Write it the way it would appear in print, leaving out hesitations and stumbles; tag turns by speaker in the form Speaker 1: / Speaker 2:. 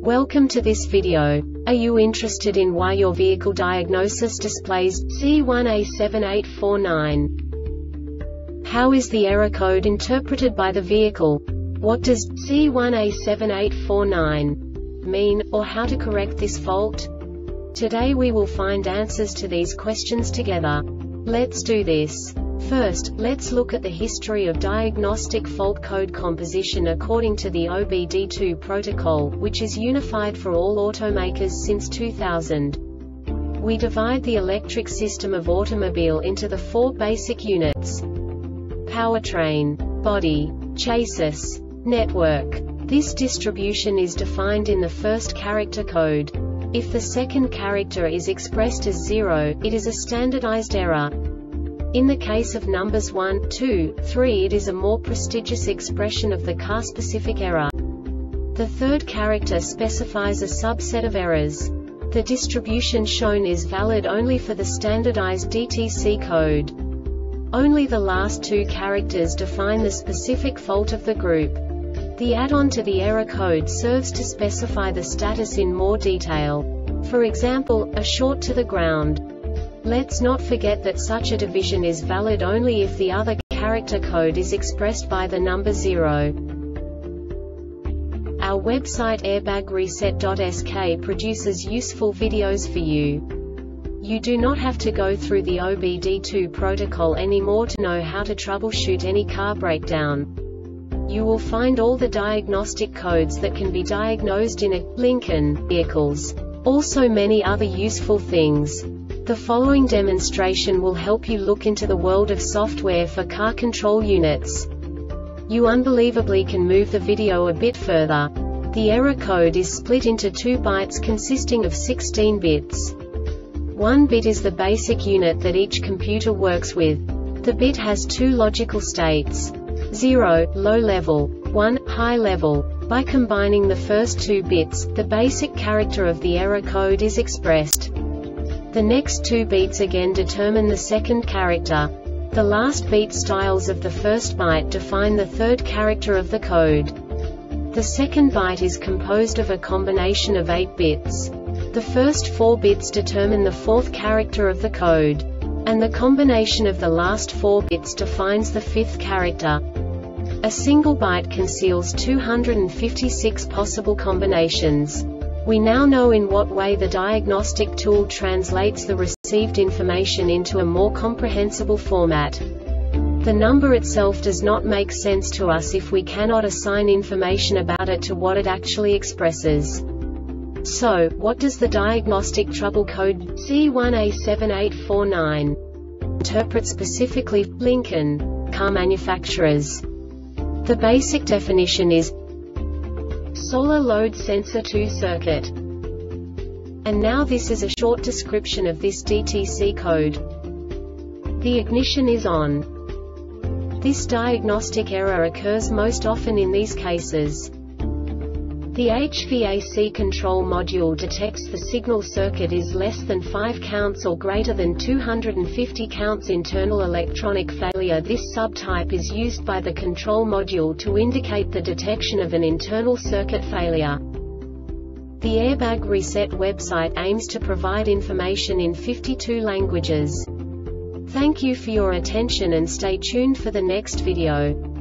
Speaker 1: Welcome to this video. Are you interested in why your vehicle diagnosis displays C1A7849? How is the error code interpreted by the vehicle? What does C1A7849 mean, or how to correct this fault? Today we will find answers to these questions together. Let's do this. First, let's look at the history of diagnostic fault code composition according to the OBD2 protocol, which is unified for all automakers since 2000. We divide the electric system of automobile into the four basic units: powertrain, body, chassis, network. This distribution is defined in the first character code. If the second character is expressed as 0, it is a standardized error. In the case of numbers 1, 2, 3, it is a more prestigious expression of the car-specific error. The third character specifies a subset of errors. The distribution shown is valid only for the standardized DTC code. Only the last two characters define the specific fault of the group. The add-on to the error code serves to specify the status in more detail. For example, a short to the ground. Let's not forget that such a division is valid only if the other character code is expressed by the number 0. Our website airbagreset.sk produces useful videos for you. You do not have to go through the OBD2 protocol anymore to know how to troubleshoot any car breakdown. You will find all the diagnostic codes that can be diagnosed in a Lincoln vehicles. Also many other useful things. The following demonstration will help you look into the world of software for car control units. You unbelievably can move the video a bit further. The error code is split into 2 bytes consisting of 16 bits. 1 bit is the basic unit that each computer works with. The bit has 2 logical states: 0, low level, 1, high level. By combining the first 2 bits, the basic character of the error code is expressed. The next 2 beats again determine the second character. The last beat styles of the first byte define the third character of the code. The second byte is composed of a combination of 8 bits. The first 4 bits determine the fourth character of the code. And the combination of the last 4 bits defines the fifth character. A single byte conceals 256 possible combinations. We now know in what way the diagnostic tool translates the received information into a more comprehensible format. The number itself does not make sense to us if we cannot assign information about it to what it actually expresses. So, what does the diagnostic trouble code C1A7849 interpret specifically for Lincoln car manufacturers? The basic definition is solar load sensor 2 circuit. And now this is a short description of this DTC code. The ignition is on. This diagnostic error occurs most often in these cases. The HVAC control module detects the signal circuit is less than 5 counts or greater than 250 counts. Internal electronic failure. This subtype is used by the control module to indicate the detection of an internal circuit failure. The Airbag Reset website aims to provide information in 52 languages. Thank you for your attention and stay tuned for the next video.